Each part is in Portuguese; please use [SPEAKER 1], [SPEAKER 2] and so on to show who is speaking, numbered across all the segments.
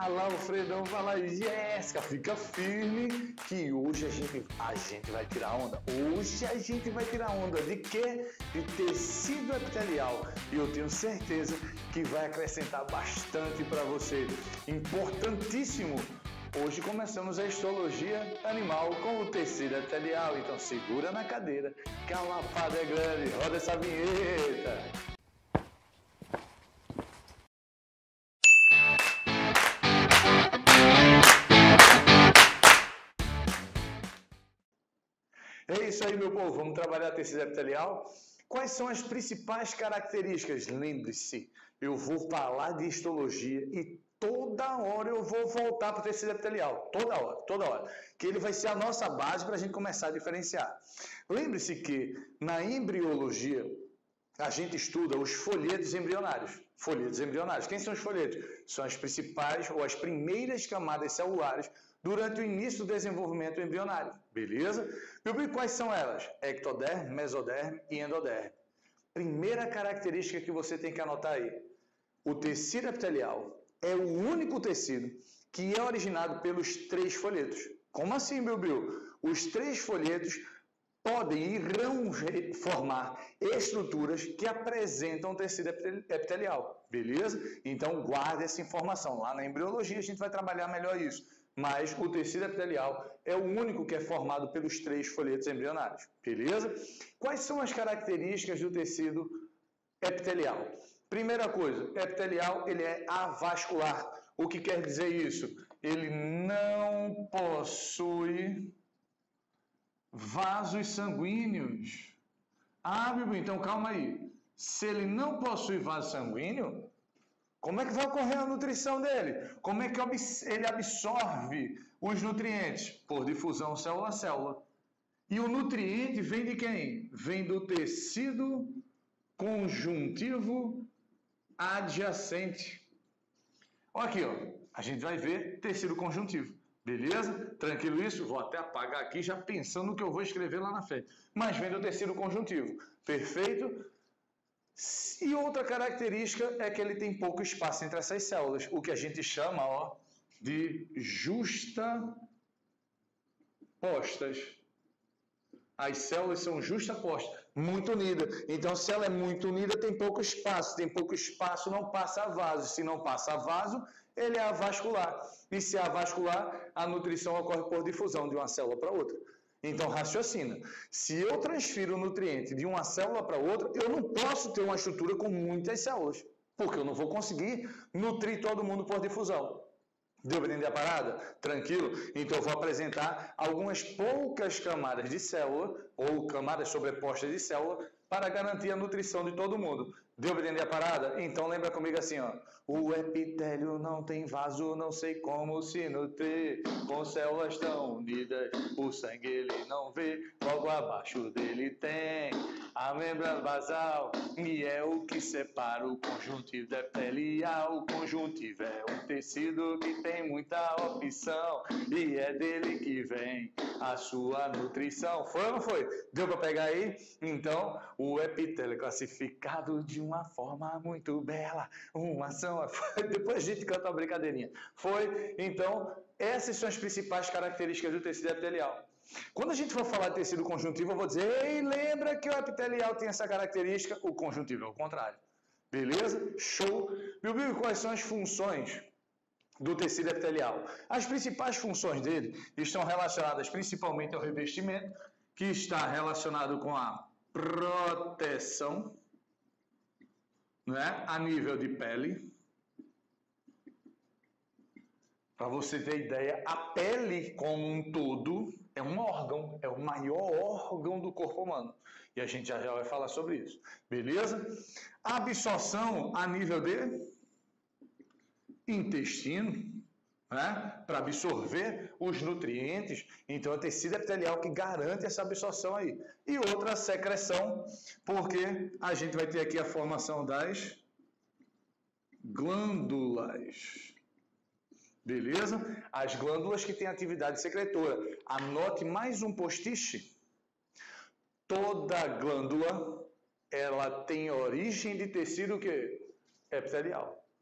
[SPEAKER 1] Fala, Alfredão, fala, Jéssica, fica firme que hoje a gente vai tirar onda. Hoje a gente vai tirar onda de quê? De tecido epitelial. E eu tenho certeza que vai acrescentar bastante para você. Importantíssimo. Hoje começamos a histologia animal com o tecido epitelial. Então segura na cadeira, que a lapada é grande. Roda essa vinheta. É isso aí, meu povo. Vamos trabalhar tecido epitelial? Quais são as principais características? Lembre-se, eu vou falar de histologia e toda hora eu vou voltar para o tecido epitelial. Toda hora. Que ele vai ser a nossa base para a gente começar a diferenciar. Lembre-se que na embriologia a gente estuda os folhetos embrionários. Folhetos embrionários. Quem são os folhetos? São as principais ou as primeiras camadas celulares durante o início do desenvolvimento embrionário. Beleza? E quais são elas? Ectoderme, mesoderme e endoderme. Primeira característica que você tem que anotar aí. O tecido epitelial é o único tecido que é originado pelos 3 folhetos. Como assim, Bilbil? Os 3 folhetos podem e irão formar estruturas que apresentam tecido epitelial, beleza? Então guarde essa informação. Lá na embriologia a gente vai trabalhar melhor isso. Mas o tecido epitelial é o único que é formado pelos 3 folhetos embrionários, beleza? Quais são as características do tecido epitelial? Primeira coisa, epitelial ele é avascular. O que quer dizer isso? Ele não possui vasos sanguíneos. Ah, Bibu, então calma aí. Se ele não possui vaso sanguíneo, como é que vai ocorrer a nutrição dele? Como é que ele absorve os nutrientes? Por difusão célula a célula. E o nutriente vem de quem? Vem do tecido conjuntivo adjacente. Olha aqui, ó. A gente vai ver tecido conjuntivo. Beleza? Tranquilo isso? Vou até apagar aqui já pensando no que eu vou escrever lá na frente. Mas vem do tecido conjuntivo. Perfeito? E outra característica é que ele tem pouco espaço entre essas células, o que a gente chama de justapostas. As células são justapostas, muito unidas. Então, se ela é muito unida, tem pouco espaço. Tem pouco espaço, não passa vaso. Se não passa vaso, ele é avascular. E se é avascular, a nutrição ocorre por difusão de uma célula para outra. Então, raciocina. Se eu transfiro o nutriente de uma célula para outra, eu não posso ter uma estrutura com muitas células, porque eu não vou conseguir nutrir todo mundo por difusão. Deu para entender a parada? Tranquilo? Então, eu vou apresentar algumas poucas camadas de célula, ou camadas sobrepostas de célula, para garantir a nutrição de todo mundo. Deu para entender a parada? Então, lembra comigo assim, ó. O epitélio não tem vaso, não sei como se nutrir. Com células tão unidas, o sangue ele não vê. Logo abaixo dele tem a membrana basal, e é o que separa o conjuntivo da epitelial. O conjuntivo é um tecido que tem muita opção, e é dele que vem a sua nutrição. Foi ou não foi? Deu para pegar aí? Então, o epitélio é classificado de uma forma muito bela. Uma ação. Depois a gente canta uma brincadeirinha. Foi? Então, essas são as principais características do tecido epitelial. Quando a gente for falar de tecido conjuntivo, eu vou dizer, ei, lembra que o epitelial tem essa característica? O conjuntivo é o contrário. Beleza? Show! Bilbil, quais são as funções do tecido epitelial? As principais funções dele estão relacionadas principalmente ao revestimento, que está relacionado com a proteção, né, a nível de pele. Para você ter ideia, a pele como um todo é um órgão, é o maior órgão do corpo humano. E a gente já vai falar sobre isso. Beleza? A absorção a nível de intestino, né? Para absorver os nutrientes. Então, é o tecido epitelial que garante essa absorção aí. E outra, secreção, porque a gente vai ter aqui a formação das glândulas. Beleza? As glândulas que têm atividade secretora. Anote mais um post-it. Toda glândula, ela tem origem de tecido que? Epitelial.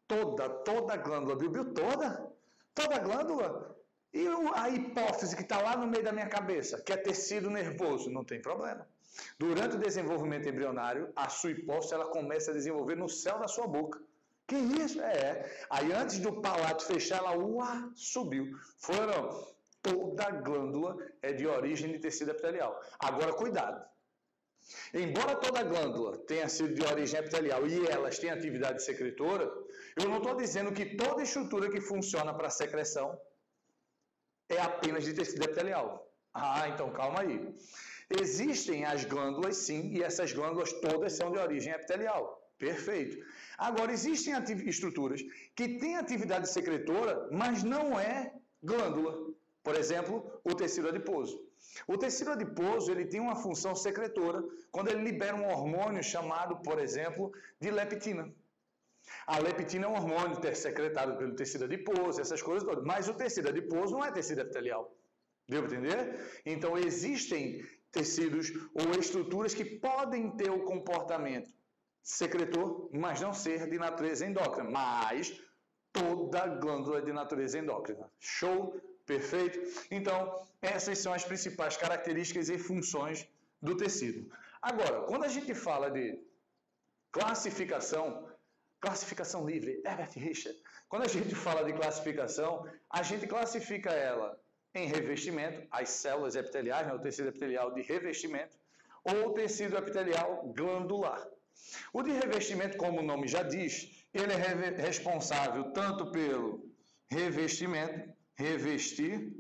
[SPEAKER 1] Toda a glândula, viu? Toda a glândula. E a hipófise que está lá no meio da minha cabeça, que é tecido nervoso, não tem problema. Durante o desenvolvimento embrionário, a sua hipófise ela começa a desenvolver no céu da sua boca. Que isso? Aí antes do palato fechar, ela subiu. Foram. Toda a glândula é de origem de tecido epitelial. Agora, cuidado. Embora toda a glândula tenha sido de origem epitelial e elas tenham atividade secretora, eu não estou dizendo que toda estrutura que funciona para secreção é apenas de tecido epitelial. Então calma aí. Existem as glândulas, sim, e essas glândulas todas são de origem epitelial. Perfeito. Agora, existem estruturas que têm atividade secretora, mas não é glândula. Por exemplo, o tecido adiposo. O tecido adiposo ele tem uma função secretora quando ele libera um hormônio chamado, por exemplo, de leptina. A leptina é um hormônio secretado pelo tecido adiposo, essas coisas todas. Mas o tecido adiposo não é tecido epitelial. Deu para entender? Então, existem tecidos ou estruturas que podem ter o comportamento secretor, mas não ser de natureza endócrina. Mas toda glândula é de natureza endócrina. Show? Perfeito? Então, essas são as principais características e funções do tecido. Agora, quando a gente fala de classificação livre, Herbert Richter, quando a gente fala de classificação, a gente classifica ela em revestimento, as células epiteliais, o tecido epitelial de revestimento, ou o tecido epitelial glandular. O de revestimento, como o nome já diz, ele é responsável tanto pelo revestimento, revestir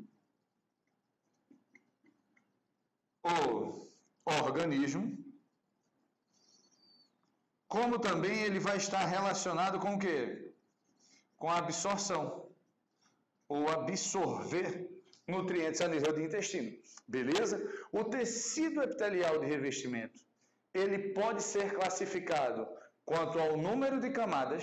[SPEAKER 1] o organismo, como também ele vai estar relacionado com o quê? Com a absorção, ou absorver nutrientes a nível de intestino. Beleza? O tecido epitelial de revestimento, ele pode ser classificado quanto ao número de camadas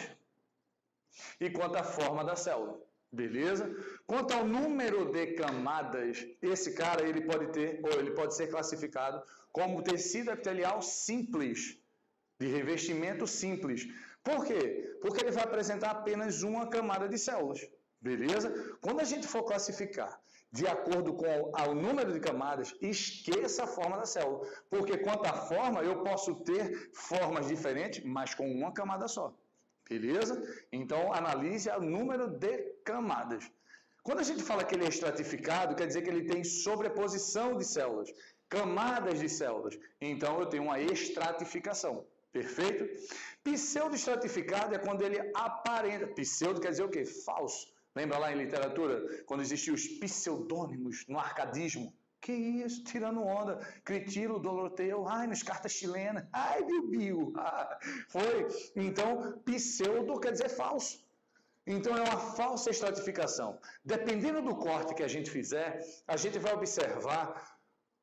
[SPEAKER 1] e quanto à forma da célula. Beleza? Quanto ao número de camadas, esse cara ele pode ser classificado como tecido epitelial simples, de revestimento simples. Por quê? Porque ele vai apresentar apenas uma camada de células. Beleza? Quando a gente for classificar de acordo com o número de camadas, esqueça a forma da célula. Porque quanto à forma, eu posso ter formas diferentes, mas com uma camada só. Beleza? Então, analise o número de camadas. Quando a gente fala que ele é estratificado, quer dizer que ele tem sobreposição de células, camadas de células. Então, eu tenho uma estratificação. Perfeito? Pseudo-estratificado é quando ele aparenta. Pseudo quer dizer o quê? Falso. Lembra lá em literatura, quando existiam os pseudônimos no arcadismo? Que isso, tirando onda. Critilo, Doloteu, nas cartas chilenas. Biu. Foi. Então, pseudo quer dizer falso. Então, é uma falsa estratificação. Dependendo do corte que a gente fizer, a gente vai observar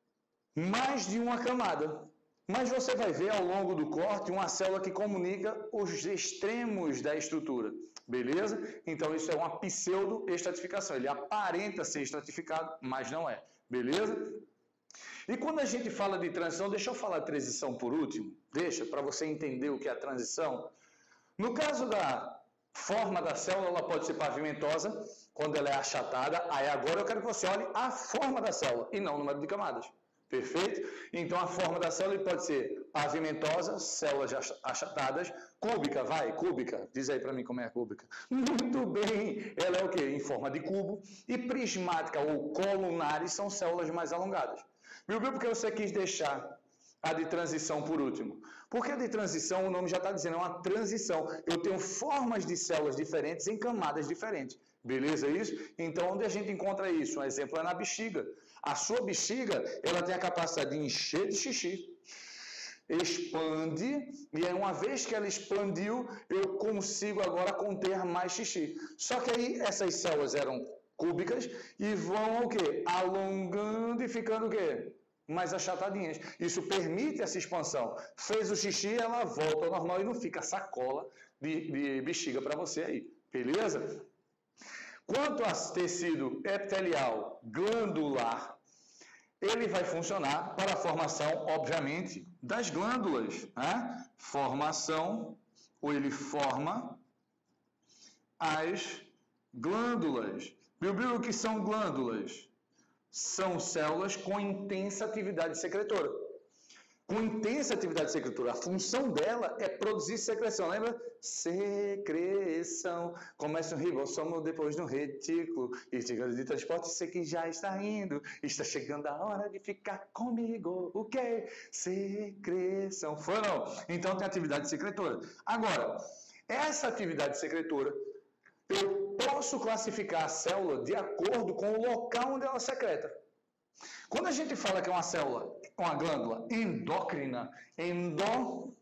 [SPEAKER 1] mais de uma camada. Mas você vai ver ao longo do corte uma célula que comunica os extremos da estrutura. Beleza? Então, isso é uma pseudo-estratificação. Ele aparenta ser estratificado, mas não é. Beleza? E quando a gente fala de transição, deixa eu falar de transição por último. Deixa, para você entender o que é a transição. No caso da forma da célula, ela pode ser pavimentosa, quando ela é achatada. Aí agora eu quero que você olhe a forma da célula e não o número de camadas. Perfeito? Então, a forma da célula pode ser pavimentosa, células achatadas, cúbica, cúbica. Diz aí para mim como é a cúbica. Muito bem. Ela é o quê? Em forma de cubo. E prismática ou colunares são células mais alongadas. Viu por que você quis deixar a de transição por último? Porque a de transição, o nome já está dizendo, é uma transição. Eu tenho formas de células diferentes em camadas diferentes. Beleza isso? Então, onde a gente encontra isso? Um exemplo é na bexiga. A sua bexiga, ela tem a capacidade de encher de xixi, expande, e aí uma vez que ela expandiu, eu consigo agora conter mais xixi. Só que aí essas células eram cúbicas e vão o quê? Alongando e ficando o quê? Mais achatadinhas. Isso permite essa expansão. Fez o xixi, ela volta ao normal e não fica sacola de bexiga para você aí. Beleza? Quanto a tecido epitelial glandular, ele vai funcionar para a formação, obviamente, das glândulas. Formação, ou ele forma as glândulas. Bill, o que são glândulas? São células com intensa atividade secretora. Com intensa atividade secretora. A função dela é produzir secreção. Lembra? Secreção. Começa um ribossomo depois no retículo. E de transporte, sei que já está indo. Está chegando a hora de ficar comigo. O quê? Secreção. Foi ou não? Então tem atividade secretora. Agora, essa atividade secretora, eu posso classificar a célula de acordo com o local onde ela secreta. Quando a gente fala que é uma célula, uma glândula endócrina, endo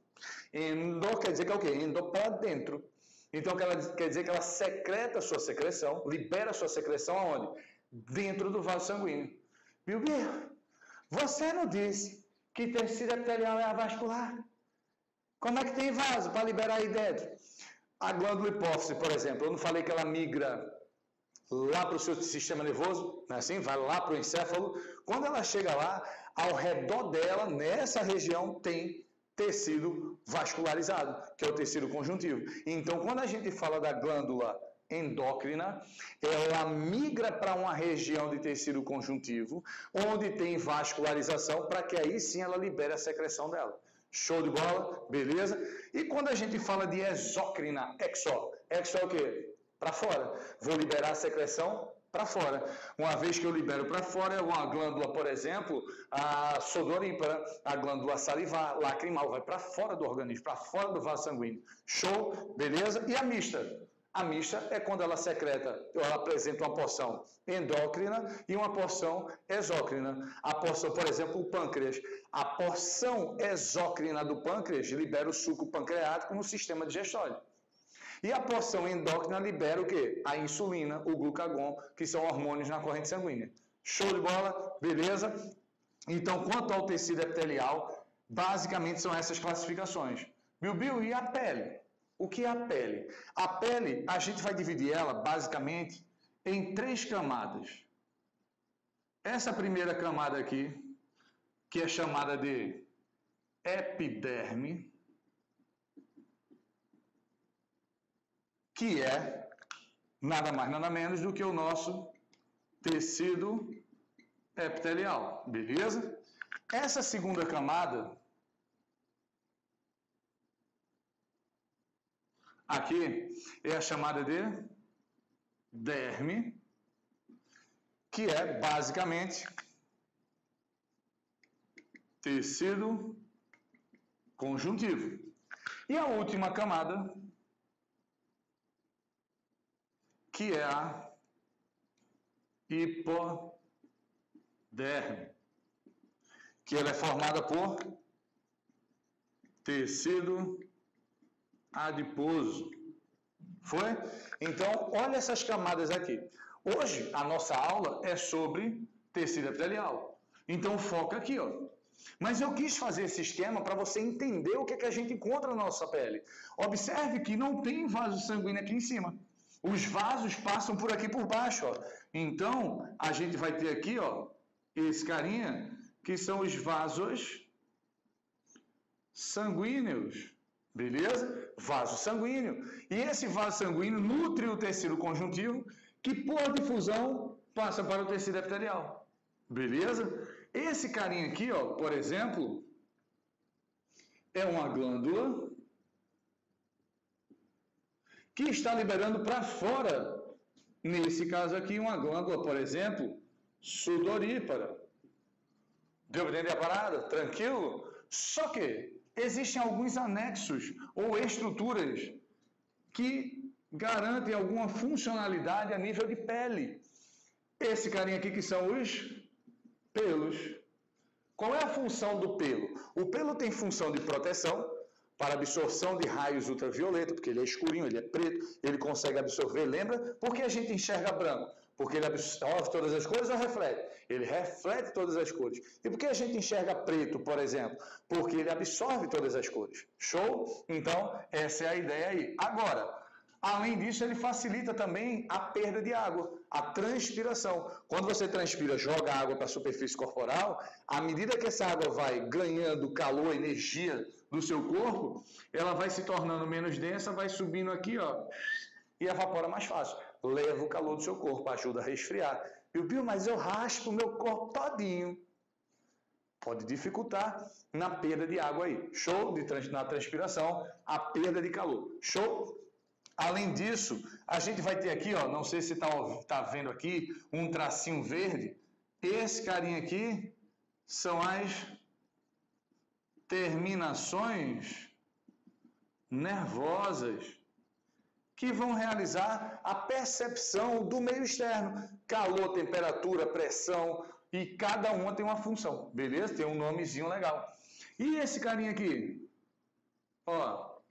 [SPEAKER 1] quer dizer que é o quê? Endo para dentro. Então quer dizer que ela secreta a sua secreção, libera a sua secreção aonde? Dentro do vaso sanguíneo. Bibi, você não disse que tecido epitelial é avascular? Como é que tem vaso para liberar aí dentro? A glândula hipófise, por exemplo, eu não falei que ela migra lá para o seu sistema nervoso, não é assim? Vai lá para o encéfalo. Quando ela chega lá, ao redor dela, nessa região, tem tecido vascularizado, que é o tecido conjuntivo. Então, quando a gente fala da glândula endócrina, ela migra para uma região de tecido conjuntivo, onde tem vascularização, para que aí sim ela libere a secreção dela. Show de bola? Beleza? E quando a gente fala de exócrina, exó é o quê? Para fora. Vou liberar a secreção para fora. Uma vez que eu libero para fora, uma glândula, por exemplo, a sudorípara, a glândula salivar, lacrimal, vai para fora do organismo, para fora do vaso sanguíneo. Show? Beleza? E a mista? A mista é quando ela secreta, ela apresenta uma porção endócrina e uma porção exócrina. A porção, por exemplo, o pâncreas. A porção exócrina do pâncreas libera o suco pancreático no sistema digestório. E a porção endócrina libera o quê? A insulina, o glucagon, que são hormônios na corrente sanguínea. Show de bola? Beleza? Então, quanto ao tecido epitelial, basicamente são essas classificações. Bill, e a pele? O que é a pele? A pele, a gente vai dividir ela, basicamente, em 3 camadas. Essa primeira camada aqui, que é chamada de epiderme, que é nada mais, nada menos do que o nosso tecido epitelial, beleza? Essa segunda camada, aqui, é a chamada de derme, que é basicamente tecido conjuntivo. E a última camada, que é a hipoderme, que ela é formada por tecido adiposo. Foi? Então, olha essas camadas aqui. Hoje, a nossa aula é sobre tecido epitelial. Então, foca aqui, ó. Mas eu quis fazer esse esquema para você entender o que, que a gente encontra na nossa pele. Observe que não tem vaso sanguíneo aqui em cima. Os vasos passam por aqui por baixo, ó. Então, a gente vai ter aqui, ó, esse carinha, que são os vasos sanguíneos. Beleza? Vaso sanguíneo. E esse vaso sanguíneo nutre o tecido conjuntivo, que por difusão passa para o tecido epitelial. Beleza? Esse carinha aqui, ó, por exemplo, é uma glândula que está liberando para fora, nesse caso aqui, uma glândula, por exemplo, sudorípara. Deu para entender a parada? Tranquilo? Só que existem alguns anexos ou estruturas que garantem alguma funcionalidade a nível de pele. Esse carinha aqui que são os pelos. Qual é a função do pelo? O pelo tem função de proteção para absorção de raios ultravioleta, porque ele é escurinho, ele é preto, ele consegue absorver, lembra? Por que a gente enxerga branco? Porque ele absorve todas as cores ou reflete? Ele reflete todas as cores. E por que a gente enxerga preto, por exemplo? Porque ele absorve todas as cores. Show? Então, essa é a ideia aí. Agora, além disso, ele facilita também a perda de água, a transpiração. Quando você transpira, joga água para a superfície corporal, à medida que essa água vai ganhando calor, energia do seu corpo, ela vai se tornando menos densa, vai subindo aqui, ó, e evapora mais fácil. Leva o calor do seu corpo, ajuda a resfriar. Bill, mas eu raspo o meu corpo todinho. Pode dificultar na perda de água aí. Show? Na transpiração, a perda de calor. Show? Além disso, a gente vai ter aqui, ó, não sei se tá vendo aqui, um tracinho verde. Esse carinha aqui são as terminações nervosas que vão realizar a percepção do meio externo. Calor, temperatura, pressão, e cada uma tem uma função, beleza? Tem um nomezinho legal. E esse carinha aqui? Ó,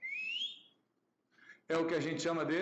[SPEAKER 1] é o que a gente chama de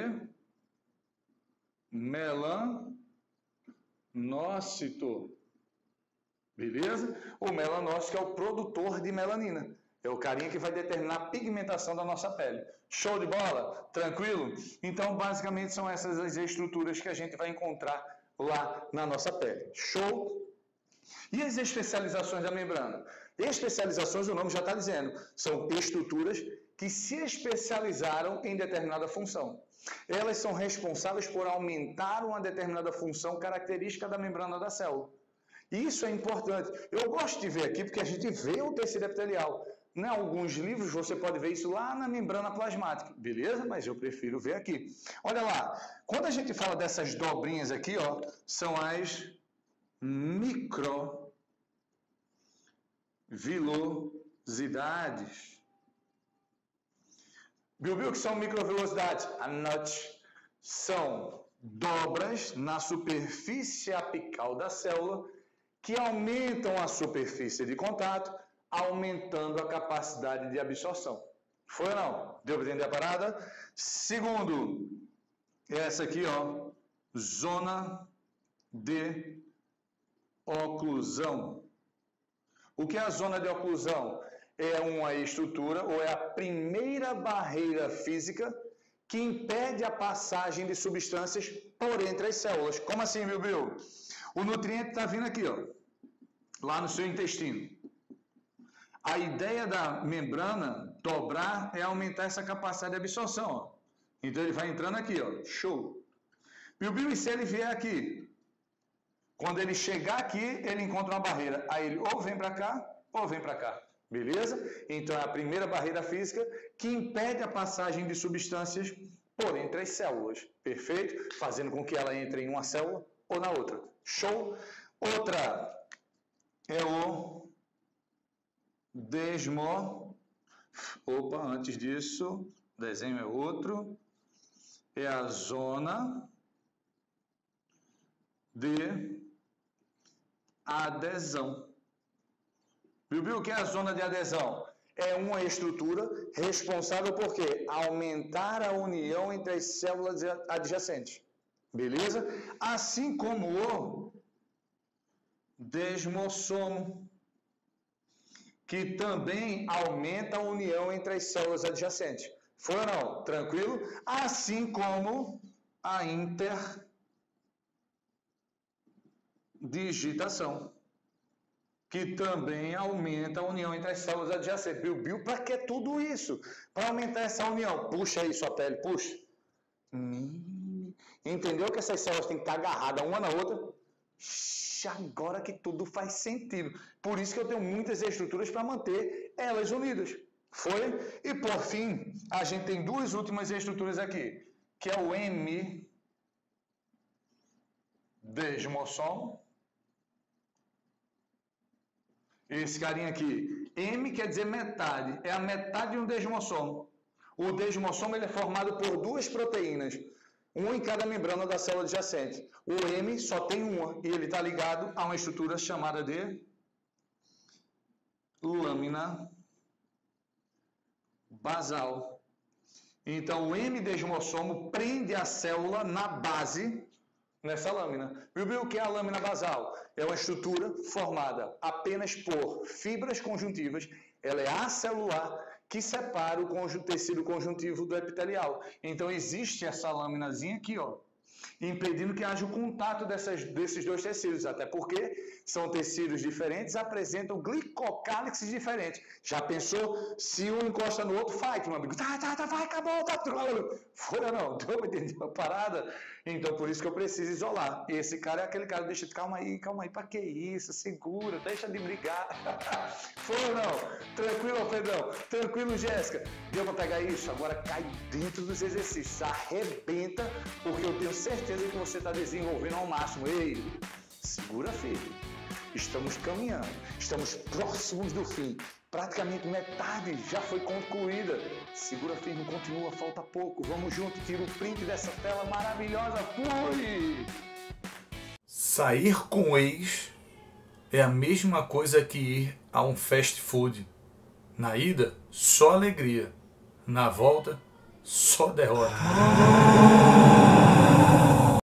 [SPEAKER 1] melanócito, beleza? O melanócito é o produtor de melanina. É o carinha que vai determinar a pigmentação da nossa pele. Show de bola? Tranquilo? Então, basicamente, são essas as estruturas que a gente vai encontrar lá na nossa pele. Show? E as especializações da membrana? Especializações, o nome já está dizendo, são estruturas que se especializaram em determinada função. Elas são responsáveis por aumentar uma determinada função característica da membrana da célula. Isso é importante. Eu gosto de ver aqui porque a gente vê o tecido epitelial. Em alguns livros você pode ver isso lá na membrana plasmática, beleza? Mas eu prefiro ver aqui. Olha lá, quando a gente fala dessas dobrinhas aqui, ó, são as microvilosidades. Viu que são microvilosidades? Anote. São dobras na superfície apical da célula que aumentam a superfície de contato, aumentando a capacidade de absorção. Foi ou não? Deu para entender a parada? Segundo, essa aqui, ó, zona de oclusão. O que é a zona de oclusão? É uma estrutura ou é a primeira barreira física que impede a passagem de substâncias por entre as células. Como assim, Bill? O nutriente está vindo aqui, ó, lá no seu intestino. A ideia da membrana dobrar é aumentar essa capacidade de absorção, ó. Então ele vai entrando aqui, ó. Show. Bill, e se ele vier aqui? Quando ele chegar aqui, ele encontra uma barreira. Aí ele ou vem para cá, ou vem para cá. Beleza? Então é a primeira barreira física que impede a passagem de substâncias por entre as células. Perfeito? Fazendo com que ela entre em uma célula ou na outra. Show? Outra é o antes disso, o desenho é outro. É a zona de adesão. Viu o que é a zona de adesão? É uma estrutura responsável por quê? Aumentar a união entre as células adjacentes. Beleza? Assim como o desmossomo, que também aumenta a união entre as células adjacentes. Foi ou não? Tranquilo? Assim como a interdigitação, que também aumenta a união entre as células adjacentes. Bill, para que tudo isso? Para aumentar essa união. Puxa aí sua pele, puxa. Entendeu que essas células têm que estar agarradas uma na outra? Agora que tudo faz sentido. Por isso que eu tenho muitas estruturas para manter elas unidas. Foi? E por fim, a gente tem duas últimas estruturas aqui, que é o M-desmossomo. Esse carinha aqui. M quer dizer metade. É a metade de um desmossomo. O desmossomo ele é formado por duas proteínas. Uma em cada membrana da célula adjacente. O M só tem uma e ele está ligado a uma estrutura chamada de lâmina basal. Então, o M-desmossomo prende a célula na base, nessa lâmina. Viu o que é a lâmina basal? É uma estrutura formada apenas por fibras conjuntivas. Ela é acelular, que separa o tecido conjuntivo do epitelial. Então, existe essa lâminazinha aqui, ó, impedindo que haja o contato desses dois tecidos, até porque são tecidos diferentes, apresentam glicocálixes diferentes. Já pensou? Se um encosta no outro, fight, meu amigo. Vai, acabou, tá. Fora não, deu pra entender a parada? Então, por isso que eu preciso isolar. E esse cara é aquele cara, deixa, calma aí, pra que isso? Segura, deixa de brigar. Fora não, tranquilo, Pedrão, tranquilo, Jéssica. Deu pra pegar isso? Agora cai dentro dos exercícios, arrebenta, porque eu tenho certeza que você está desenvolvendo ao máximo. Ei, segura, filho. Estamos caminhando, estamos próximos do fim. Praticamente metade já foi concluída. Segura firme, continua, falta pouco. Vamos junto, tira o print dessa tela maravilhosa. Fui!
[SPEAKER 2] Sair com o ex é a mesma coisa que ir a um fast food. Na ida, só alegria. Na volta, só derrota.